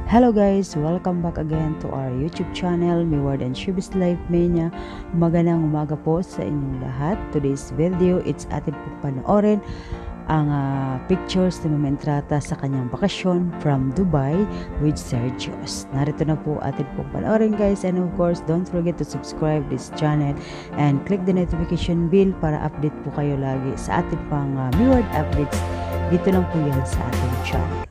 Hello guys! Welcome back again to our YouTube channel, Miward and Shibis Life Mania. Magandang umaga po sa inyong lahat. Today's video, it's atin po panoorin ang pictures ni Mama Entrata sa kanyang bakasyon from Dubai with Sergios. Narito na po atin pong panoorin guys, and of course, don't forget to subscribe this channel and click the notification bell para update po kayo lagi sa atin pang Miward updates. Dito lang po yan sa ating channel.